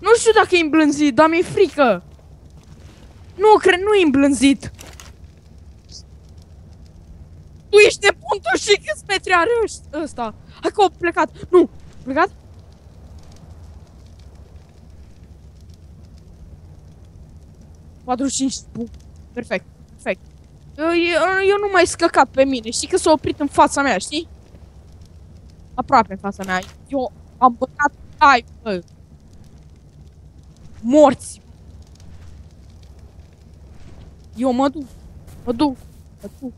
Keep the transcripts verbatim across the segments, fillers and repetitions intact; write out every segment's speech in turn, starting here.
Nu știu dacă e îmblânzit, dar mi-e frică. Nu, cred, nu e îmblânzit. Tu ești nebun, tu știi câți metri are ăsta. Hai că a plecat. Nu, plecat? patruzeci și cinci. Perfect, perfect. Eu, eu, eu nu mai scăcat pe mine. Știi că s-a oprit în fața mea, știi? Aproape în fața mea. Eu am băgat. Ai, bă. Morți. Eu mă duc. Mă duc. Mă duc.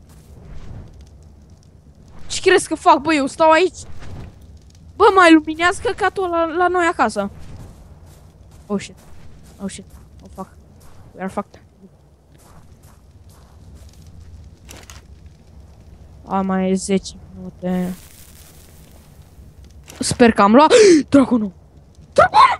Ce crezi că fac, bă? Eu stau aici. Bă, mai luminează căcatul la, la noi acasă. Oh shit. Oh shit. Oh fuck. We are fucked. A, mai e zece minute. Sper că am luat. Dragonul! Dragonul!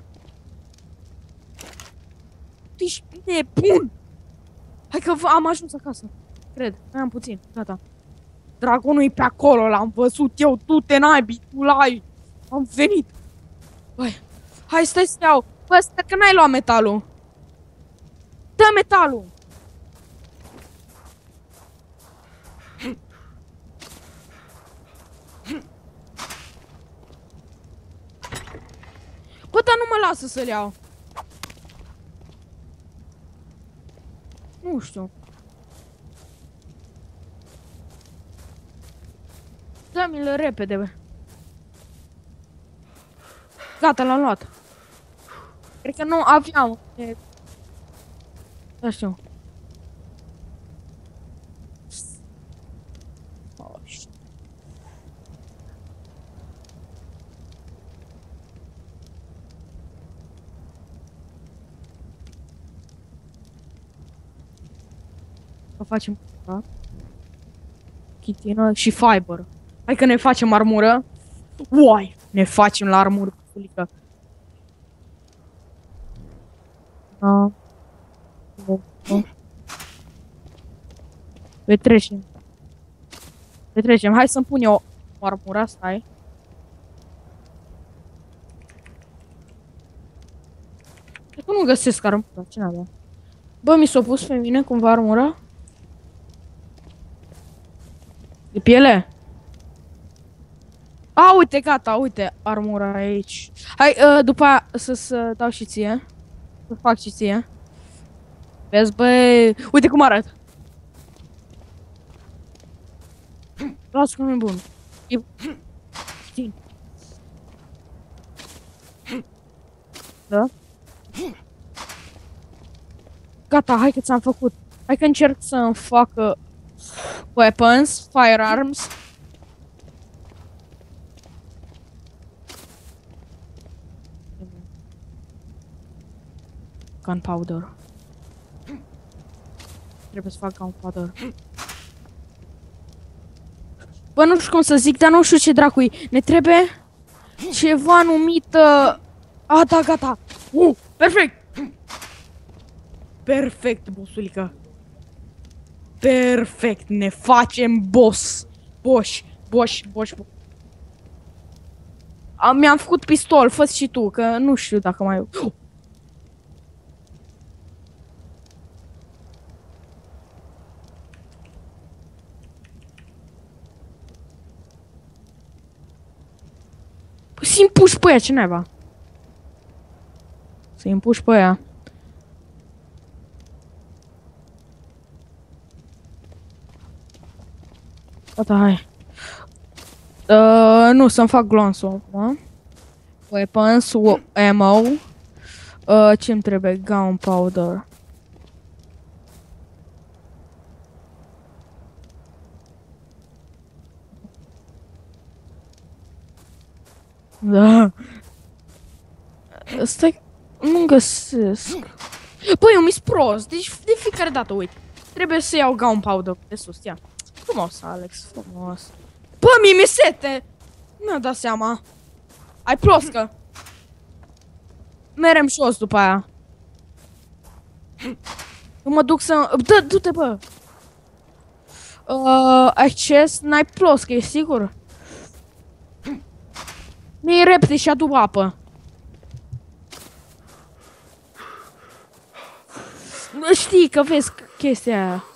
Tu ești nebun! Hai că am ajuns acasă. Cred. Mai am puțin. Gata. Dragonul e pe acolo. L-am văzut eu. Du-te, naibii. Tu l-ai. Am venit. Băi. Hai, stai să iau. Bă, stai că n-ai luat metalul. Dă metalul. Bă, dar nu mă lasă să-l iau. Nu știu. Dă-mi-l repede, bă. Gata, l-am luat. Cred că nu aveam. E... Da, știu. Oh, shit. O facem, da? Chitină și fiber. Hai că ne facem armură. Uai, ne facem la armură, pulică. Da. Petrecem. Petrecem. Hai să-mi pun eu armura, stai. Cred că nu găsesc armura, ce n-avea. Bă, mi s-a pus pe mine cumva armura? De piele? A, uite, gata, uite, armura aici. Hai, uh, după aia să-ți dau și ție. Să fac și ție. Vezi, băi, uite cum arăt. Lasă că nu e bun. E... Știi. Da? Gata, hai că ți-am făcut. Hai că încerc să-mi fac uh, weapons, firearms. Gunpowder. Trebuie să fac gunpowder. Bă, nu știu cum să zic, dar nu știu ce dracu-i. Ne trebuie ceva numit... Uh... A, da, gata. Uh, perfect. Perfect, bossulică. Perfect, ne facem boss. Boss, boss, boss, boss. Mi-am făcut pistol, fă-ți și tu, că nu știu dacă mai... Uh. Să-i împuși pe aia, ce naiba? Să-i împuși pe aia. Gata, hai. Uh, nu, să-mi fac glonsul acum. Weapons, ammo. Uh, ce-mi trebuie? Gunpowder. Da. Stai, nu găsesc. Băi, eu mi-s prost, deci de fiecare dată, uite. Trebuie să iau gunpowder de sus, ia. Frumos, Alex, frumos. Bă, mie mi-e sete! Mi-am dat seama. Ai ploscă. Merem jos după aia. Eu mă duc să... Dă, du-te, bă! Uh, acces, n-ai ploscă, e sigur? Mi-e repede și adu apă. Știi că vezi chestia aia.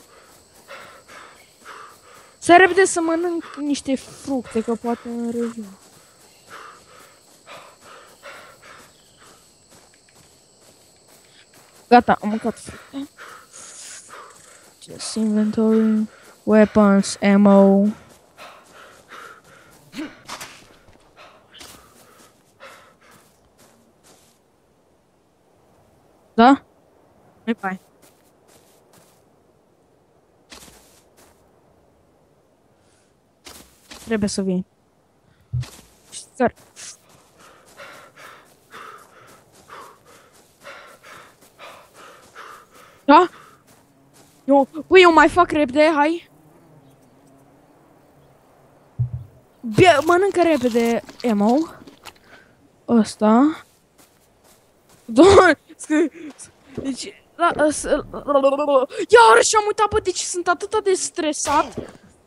Să repede să mănânc niște fructe, că poate în revin. Gata, am mâncat fructe. Just inventory, weapons, ammo. Da? Nu-i pai. Trebuie să vin. Sper. Da? Eu, păi eu mai fac repede, hai. Bia, mănâncă repede ammo. Ăsta. Doamne, deci, la, iarăși am uitat, bă, deci sunt atât de stresat.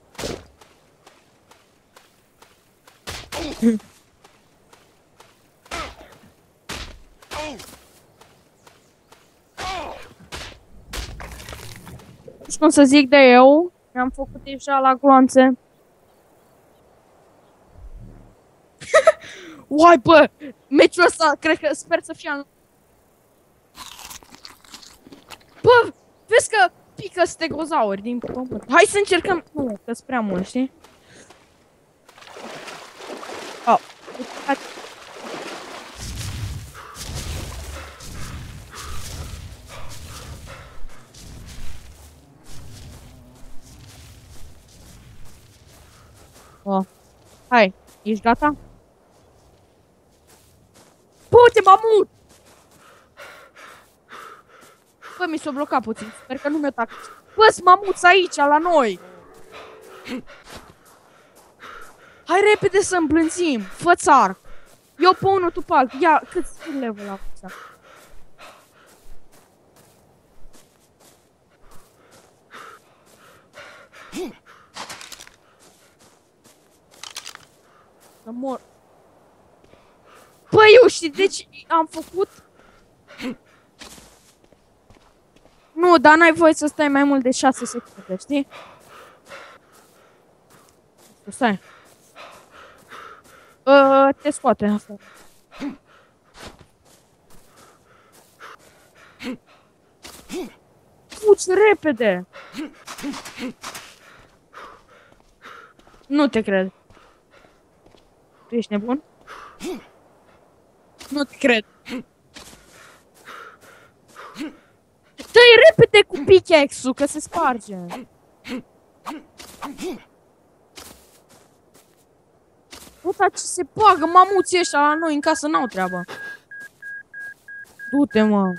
Nu știu cum să zic de eu. Mi-am făcut deja la gloanțe. Uai, bă, meciul ăsta, cred că, sper să fie al... Bă, vezi că pică stegozauri din pământ. Hai să încercăm... Nu, că-s prea mult, știi? Oh. Oh. Hai, ești gata? Uite, mamut! Bă, mi s-a blocat puțin. Sper că nu mi-o tac. Bă, sunt mamuți aici, la noi! Hai repede să îmblânzim! Fă țar! Eu pe unul, tu pe altul. Ia, cât skill level am făcut? Să mor. Bă, eu știi, deci am făcut... Nu, dar n-ai voie să stai mai mult de șase secunde, știi? Stai. Uh, te scoate asta. Fugi repede! Nu te cred. Tu ești nebun? Nu te cred. Dă-i repede cu pickaxe-ul, că se sparge. Puta, ce se bagă mamuții ăștia la noi în casă, n-au treabă. Du-te, mă.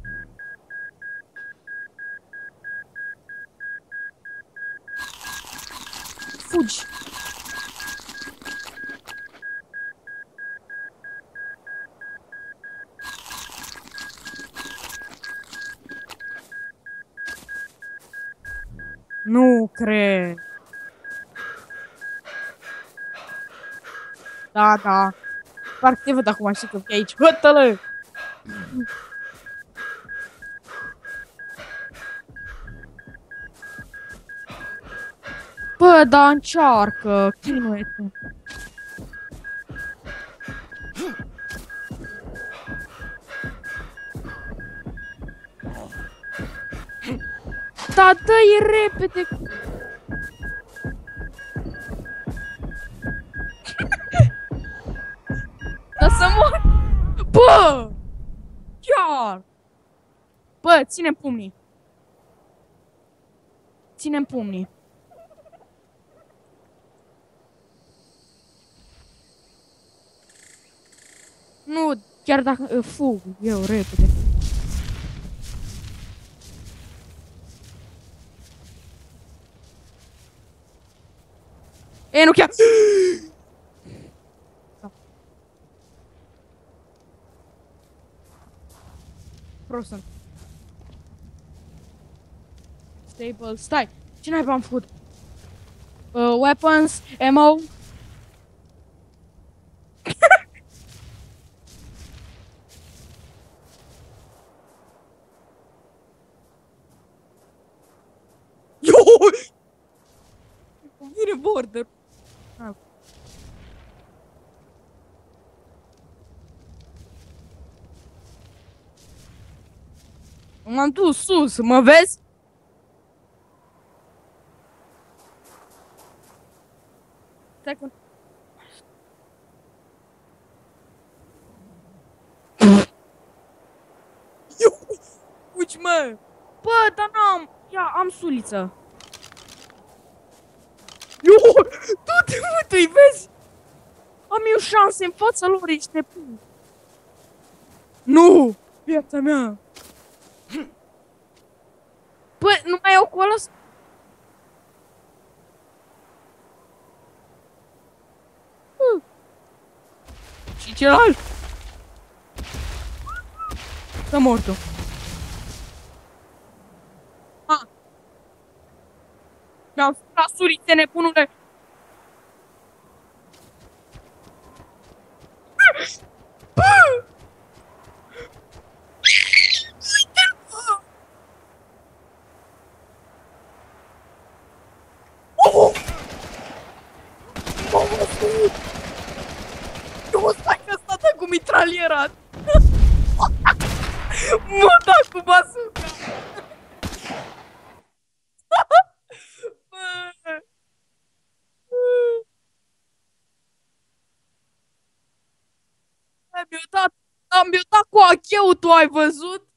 Fugi. Nu cred. Da, da. Parcă te văd acum, știi că e aici. Hătă-lă! Bă, da, încearcă. Chinuie-te. Da, dă-i repede. Da să mor. Bă! Chiar! Bă, ține-mi pumnii. Ține-mi pumnii. Nu, chiar dacă uh, fug eu repede. E, nu chiar. Prost. Stable, stai. Ce n-ai am făcut? Uh, weapons, ammo. Vine border. M-am dus sus, mă vezi? Stai că... Uci, mă! Bă, dar n-am... Ia, am suliță. Eu, du-te, mă, tu-i vezi? Am eu șanse în fața lor, ești nebun. Nu! Viața mea! Bă, nu mai iau cu ăla? Și celălalt? S-a mortul. Ah. Mi-am furat sulițe, nebunule. Bă! Uite-l, bă! Oh! M-am văzut! Eu stai că ăsta dă cu mitraliera! Mă da cu bazuca! Bă! Mi-a dat, mi-a dat cu acheu, tu ai văzut?